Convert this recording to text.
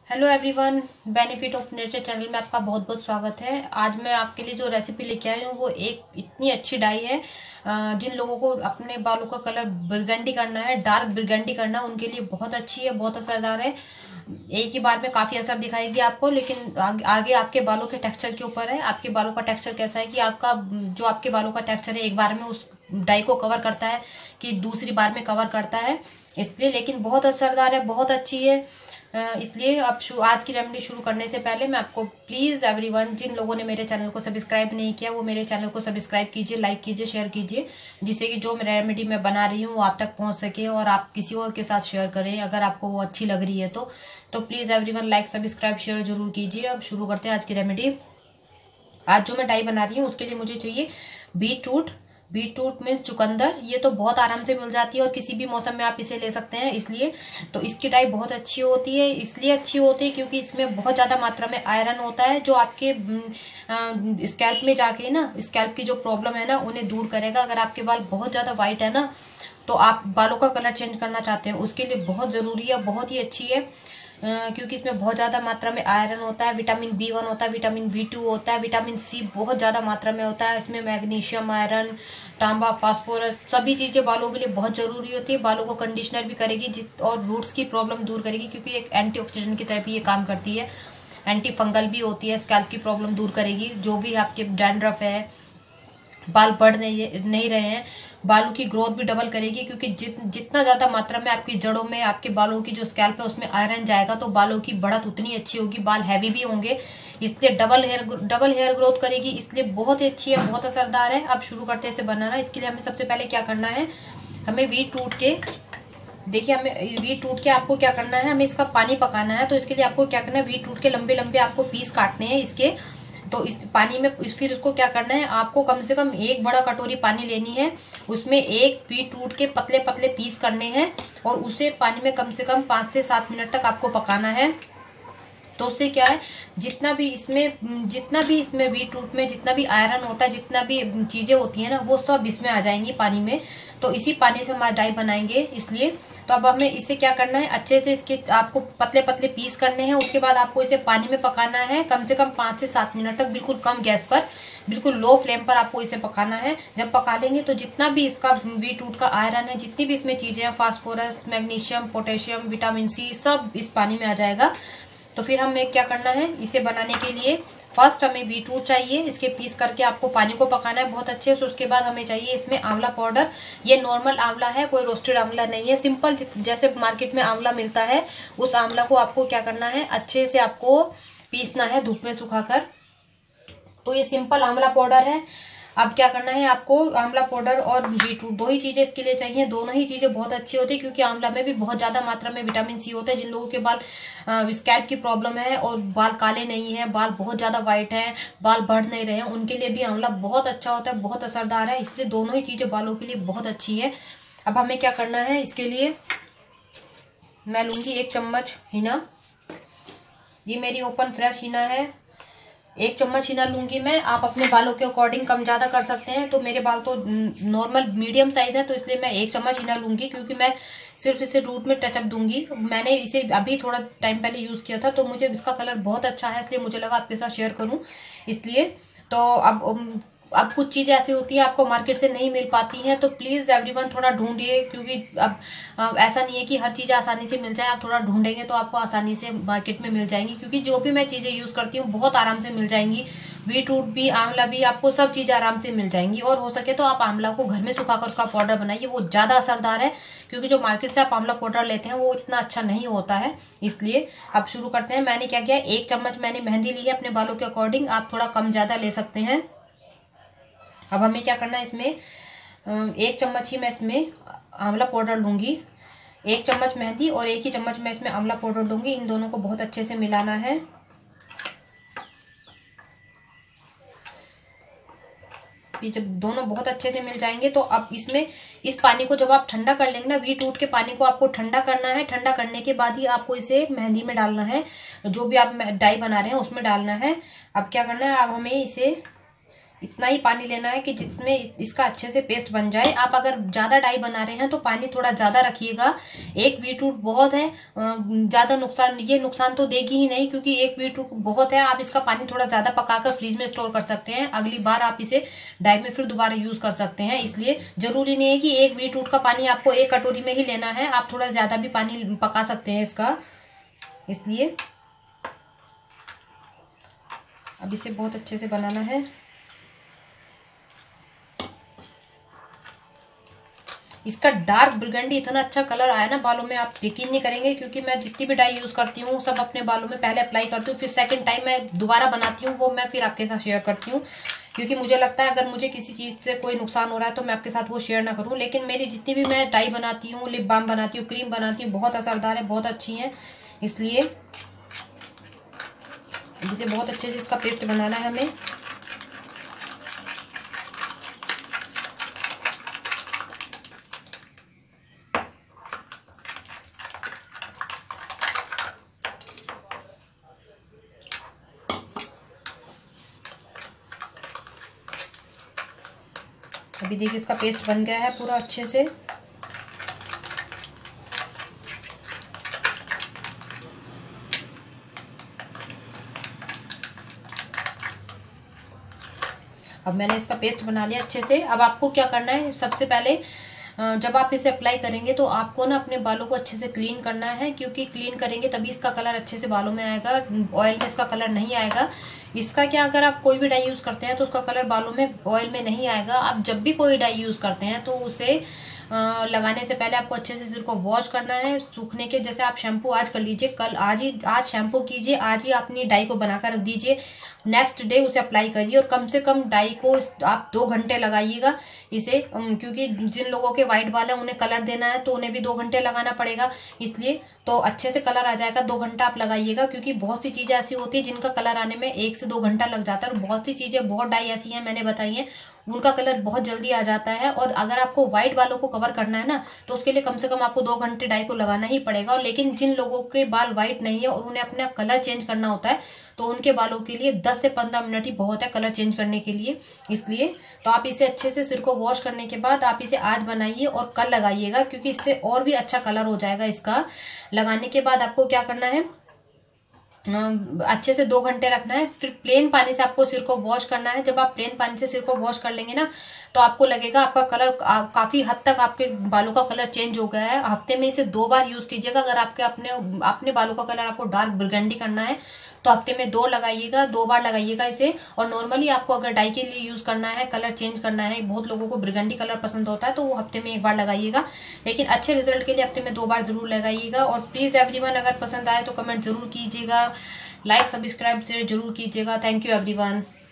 Hello everyone, benefit of nature channel में आपका बहुत बहुत स्वागत है। आज मैं आपके लिए जो रेसिपी लेके आई हूँ वो एक इतनी अच्छी डाई है। जिन लोगों को अपने बालों का कलर burgundy करना है, डार्क burgundy करना है, उनके लिए बहुत अच्छी है, बहुत असरदार है। एक ही बार में काफी असर दिखाएगी आपको, लेकिन आगे आपके बालों के टेक्सचर के ऊपर है। आपके बालों का टेक्सचर कैसा है कि आपके बालों का टेक्सचर है, एक बार में उस डाई को कवर करता है कि दूसरी बार में कवर करता है, इसलिए। लेकिन बहुत असरदार है, बहुत अच्छी है। इसलिए अब आज की रेमेडी शुरू करने से पहले मैं आपको प्लीज एवरीवन, जिन लोगों ने मेरे चैनल को सब्सक्राइब नहीं किया वो मेरे चैनल को सब्सक्राइब कीजिए, लाइक कीजिए, शेयर कीजिए, जिससे कि जो रेमेडी मैं बना रही हूँ वो आप तक पहुंच सके और आप किसी और के साथ शेयर करें अगर आपको वो अच्छी लग रही है तो please everyone like subscribe share जरूर कीजिए। अब शुरू करते हैं आज की रेमेडी। आज जो मैं डाई बना रही हूँ उसके लिए मुझे चाहिए बीटरूट मीन्स चुकंदर। ये तो बहुत आराम से मिल जाती है और किसी भी मौसम में आप इसे ले सकते हैं, इसलिए तो इसकी डाई बहुत अच्छी होती है। इसलिए अच्छी होती है क्योंकि इसमें बहुत ज्यादा मात्रा में आयरन होता है, जो आपके स्कैल्प में जाके ना, स्कैल्प की जो प्रॉब्लम है ना उन्हें दूर करेगा। अगर आपके बाल बहुत ज्यादा व्हाइट है ना, तो आप बालों का कलर चेंज करना चाहते हैं, उसके लिए बहुत जरूरी है, बहुत ही अच्छी है। क्योंकि इसमें बहुत ज्यादा मात्रा में आयरन होता है, विटामिन B1 होता है, विटामिन B2 होता है, विटामिन C बहुत ज्यादा मात्रा में होता है। इसमें मैग्नीशियम, आयरन, तांबा, फास्फोरस सभी चीजें बालों के लिए बहुत जरूरी होती है। बालों को कंडीशनर भी करेगी और रूट्स की प्रॉब्लम दूर करेगी, क्योंकि एक एंटीऑक्सीडेंट की तरह भी ये काम करती है। एंटी फंगल भी होती है, स्कैल्प की प्रॉब्लम दूर करेगी। जो भी आपके डैंड्रफ है, बाल बढ़ नहीं रहे हैं, बालों की ग्रोथ भी डबल करेगी, क्योंकि जितना ज्यादा मात्रा में आपकी जड़ों में आपके बालों की जो स्कैल्प है उसमें आयरन जाएगा तो बालों की बढ़त उतनी अच्छी होगी, बाल हैवी भी होंगे, इसलिए डबल हेयर ग्रोथ करेगी, इसलिए बहुत ही अच्छी है, बहुत असरदार है। अब शुरू करते हैं इसे बनाना। इसके लिए हमें सबसे पहले क्या करना है, हमें बीटरूट के आपको क्या करना है, हमें इसका पानी पकाना है। तो इसके लिए आपको क्या करना है, बीटरूट के लंबे लंबे आपको पीस काटने हैं इसके। तो इस पानी में फिर उसको क्या करना है, आपको कम से कम एक बड़ा कटोरी पानी लेनी है, उसमें एक बीटरूट के पतले पतले पीस करने हैं और उसे पानी में कम से कम 5 से 7 मिनट तक आपको पकाना है। तो उससे क्या है, जितना भी इसमें बीटरूट में जितना भी आयरन होता है, जितना भी चीजें होती है ना, वो सब इसमें आ जाएंगी पानी में। तो इसी पानी से हम डाई बनाएंगे, इसलिए। तो अब हमें इसे क्या करना है, अच्छे से इसके आपको पतले पतले पीस करने हैं। उसके बाद आपको इसे पानी में पकाना है कम से कम 5 से 7 मिनट तक, बिल्कुल कम गैस पर, बिल्कुल लो फ्लेम पर आपको इसे पकाना है। जब पका लेंगे तो जितना भी इसका बीटरूट का आयरन है, जितनी भी इसमें चीजें हैं, phosphorus, magnesium, potassium, vitamin C, सब इस पानी में आ जाएगा। तो फिर हमें क्या करना है, इसे बनाने के लिए फर्स्ट हमें बीटरूट चाहिए, इसके पीस करके आपको पानी को पकाना है बहुत अच्छे से। उसके बाद हमें चाहिए इसमें आंवला पाउडर। ये नॉर्मल आंवला है, कोई रोस्टेड आंवला नहीं है, सिंपल जैसे मार्केट में आंवला मिलता है उस आंवला को आपको क्या करना है, अच्छे से आपको पीसना है धूप में सुखाकर। तो ये सिंपल आंवला पाउडर है। अब क्या करना है, आपको आंवला पाउडर और बीटरूट दो ही चीजें इसके लिए चाहिए। दोनों ही चीजें बहुत अच्छी होती है, क्योंकि आंवला में भी बहुत ज्यादा मात्रा में विटामिन C होता है। जिन लोगों के बाल स्कैल्प की प्रॉब्लम है और बाल काले नहीं है, बाल बहुत ज्यादा व्हाइट है, बाल बढ़ नहीं रहे हैं, उनके लिए भी आंवला बहुत अच्छा होता है, बहुत असरदार है, इसलिए दोनों ही चीजें बालों के लिए बहुत अच्छी है। अब हमें क्या करना है, इसके लिए मैं लूंगी 1 चम्मच हीना। ये मेरी ओपन फ्रेश हीना है, 1 चम्मच हीना लूंगी मैं। आप अपने बालों के अकॉर्डिंग कम ज्यादा कर सकते हैं। तो मेरे बाल तो नॉर्मल मीडियम साइज है, तो इसलिए मैं 1 चम्मच हीना लूंगी, क्योंकि मैं सिर्फ इसे रूट में टचअप दूंगी। मैंने इसे अभी थोड़ा टाइम पहले यूज किया था, तो मुझे इसका कलर बहुत अच्छा है, इसलिए मुझे लगा आपके साथ शेयर करूं, इसलिए। तो अब कुछ चीजें ऐसी होती है आपको मार्केट से नहीं मिल पाती हैं, तो प्लीज एवरीवन थोड़ा ढूंढिए, क्योंकि अब ऐसा नहीं है कि हर चीज आसानी से मिल जाए। आप थोड़ा ढूंढेंगे तो आपको आसानी से मार्केट में मिल जाएंगी, क्योंकि जो भी मैं चीजें यूज करती हूँ बहुत आराम से मिल जाएंगी। बीटरूट भी, आंवला भी, आपको सब चीजें आराम से मिल जाएंगी। और हो सके तो आप आंवला को घर में सुखाकर उसका पाउडर बनाइए, वो ज्यादा असरदार है, क्योंकि जो मार्केट से आप आंवला पाउडर लेते हैं वो इतना अच्छा नहीं होता है, इसलिए। अब शुरू करते हैं। मैंने क्या किया, 1 चम्मच मैंने मेहंदी ली है, अपने बालों के अकॉर्डिंग आप थोड़ा कम ज्यादा ले सकते हैं। अब हमें क्या करना है, इसमें 1 चम्मच ही मैं इसमें आंवला पाउडर लूंगी, 1 चम्मच मेहंदी और 1 ही चम्मच मैं इसमें आंवला पाउडर लूंगी। इन दोनों को बहुत अच्छे से मिलाना है। जब दोनों बहुत अच्छे से मिल जाएंगे तो अब इसमें इस पानी को जब आप ठंडा कर लेंगे ना, बीटरूट के पानी को आपको ठंडा करना है। ठंडा करने के बाद ही आपको इसे मेहंदी में डालना है, जो भी आप डाई बना रहे हैं उसमें डालना है। अब क्या करना है, अब हमें इसे इतना ही पानी लेना है कि जिसमें इसका अच्छे से पेस्ट बन जाए। आप अगर ज्यादा डाई बना रहे हैं तो पानी थोड़ा ज्यादा रखिएगा। एक बीटरूट बहुत है, ज्यादा नुकसान तो देगी ही नहीं, क्योंकि एक बीटरूट बहुत है। आप इसका पानी थोड़ा ज्यादा पकाकर फ्रीज में स्टोर कर सकते हैं, अगली बार आप इसे डाई में फिर दोबारा यूज कर सकते हैं। इसलिए जरूरी नहीं है कि एक बीटरूट का पानी आपको एक कटोरी में ही लेना है, आप थोड़ा ज्यादा भी पानी पका सकते हैं इसका। इसलिए अब इसे बहुत अच्छे से बनाना है। इसका डार्क burgundy इतना अच्छा कलर आया ना बालों में, आप यकीन नहीं करेंगे, क्योंकि मैं जितनी भी डाई यूज करती हूँ सब अपने बालों में पहले अप्लाई करती हूँ, फिर सेकंड टाइम मैं दोबारा बनाती हूँ, वो मैं फिर आपके साथ शेयर करती हूँ। क्योंकि मुझे लगता है अगर मुझे किसी चीज से कोई नुकसान हो रहा है तो मैं आपके साथ वो शेयर ना करूँ। लेकिन मेरी जितनी भी मैं डाई बनाती हूँ, लिप बाम बनाती हूँ, क्रीम बनाती हूँ, बहुत असरदार है, बहुत अच्छी है। इसलिए इसे बहुत अच्छे से इसका पेस्ट बनाना है हमें। अभी देखिए इसका पेस्ट बन गया है पूरा अच्छे से। अब मैंने इसका पेस्ट बना लिया अच्छे से। अब आपको क्या करना है, सबसे पहले जब आप इसे अप्लाई करेंगे तो आपको ना अपने बालों को अच्छे से क्लीन करना है, क्योंकि क्लीन करेंगे तभी इसका कलर अच्छे से बालों में आएगा, ऑयल में इसका कलर नहीं आएगा। इसका क्या, अगर आप कोई भी डाई यूज करते हैं तो उसका कलर बालों में ऑयल में नहीं आएगा। आप जब भी कोई डाई यूज करते हैं तो उसे लगाने से पहले आपको अच्छे से सिर को वॉश करना है सूखने के। जैसे आप शैम्पू आज कर लीजिए, कल आज शैम्पू कीजिए, आज ही अपनी डाई को बनाकर रख दीजिए, नेक्स्ट डे उसे अप्लाई करिए। और कम से कम डाई को आप 2 घंटे लगाइएगा इसे, क्योंकि जिन लोगों के व्हाइट बाल है उन्हें कलर देना है तो उन्हें भी 2 घंटे लगाना पड़ेगा। इसलिए तो अच्छे से कलर आ जाएगा, 2 घंटा आप लगाइएगा, क्योंकि बहुत सी चीजें ऐसी होती है जिनका कलर आने में 1 से 2 घंटा लग जाता है। और बहुत सी चीजें, बहुत डाई ऐसी हैं मैंने बताई है, उनका कलर बहुत जल्दी आ जाता है। और अगर आपको व्हाइट बालों को कवर करना है ना तो उसके लिए कम से कम आपको 2 घंटे डाई को लगाना ही पड़ेगा। और लेकिन जिन लोगों के बाल व्हाइट नहीं है और उन्हें अपना कलर चेंज करना होता है तो उनके बालों के लिए 10 से 15 मिनट ही बहुत है कलर चेंज करने के लिए। इसलिए तो आप इसे अच्छे से सिर को वॉश करने के बाद आप इसे आज बनाइए और कल लगाइएगा, क्योंकि इससे और भी अच्छा कलर हो जाएगा इसका। लगाने के बाद आपको क्या करना है, अच्छे से 2 घंटे रखना है, फिर प्लेन पानी से आपको सिर को वॉश करना है। जब आप प्लेन पानी से सिर को वॉश कर लेंगे ना तो आपको लगेगा आपका कलर काफी हद तक आपके बालों का कलर चेंज हो गया है। हफ्ते में इसे 2 बार यूज कीजिएगा। अगर आपके अपने बालों का कलर आपको डार्क burgundy करना है तो हफ्ते में 2 लगाइएगा, 2 बार लगाइएगा इसे। और नॉर्मली आपको अगर डाई के लिए यूज करना है, कलर चेंज करना है, बहुत लोगों को burgundy कलर पसंद होता है तो वो हफ्ते में 1 बार लगाइएगा, लेकिन अच्छे रिजल्ट के लिए हफ्ते में 2 बार जरूर लगाइएगा। और प्लीज एवरीवन, अगर पसंद आए तो कमेंट जरूर कीजिएगा, लाइक सब्सक्राइब जरूर कीजिएगा। Thank you everyone.